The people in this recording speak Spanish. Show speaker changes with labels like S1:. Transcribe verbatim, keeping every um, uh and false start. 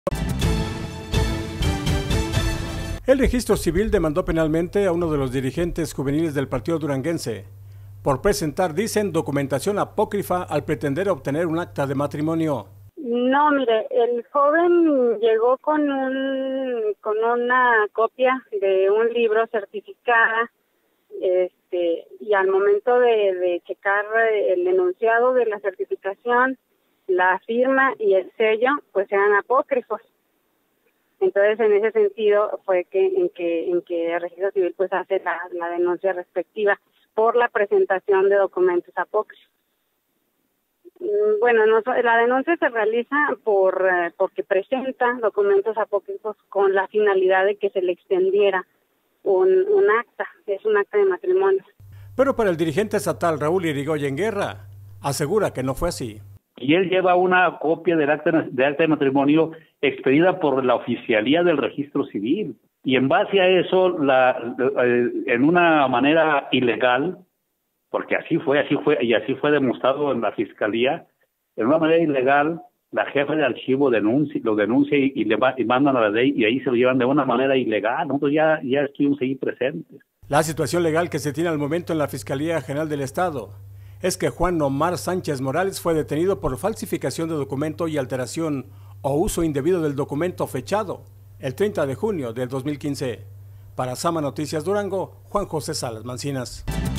S1: El registro civil demandó penalmente a uno de los dirigentes juveniles del partido duranguense por presentar, dicen, documentación apócrifa al pretender obtener un acta de matrimonio.
S2: No, mire, el joven llegó con un con una copia de un libro certificada, este, y al momento de, de checar el enunciado de la certificación, la firma y el sello, pues eran apócrifos. Entonces, en ese sentido, fue que en que en que el registro civil pues hace la, la denuncia respectiva por la presentación de documentos apócrifos. Bueno, no, la denuncia se realiza por eh, porque presenta documentos apócrifos con la finalidad de que se le extendiera un, un acta, es un acta de matrimonio.
S1: Pero para el dirigente estatal Raúl Irigoyen Guerra, asegura que no fue así.
S3: Y él lleva una copia del acta de acta de matrimonio expedida por la oficialía del registro civil. Y en base a eso, la, en una manera ilegal, porque así fue, así fue, y así fue demostrado en la fiscalía, en una manera ilegal, la jefa de archivo denuncia, lo denuncia y, y le va, y mandan a la ley, y ahí se lo llevan de una manera ilegal. Nosotros ya, ya estuvimos ahí presentes.
S1: La situación legal que se tiene al momento en la Fiscalía General del Estado es que Juan Omar Sánchez Morales fue detenido por falsificación de documento y alteración o uso indebido del documento fechado el treinta de junio del dos mil quince. Para Sama Noticias Durango, Juan José Salas Mancinas.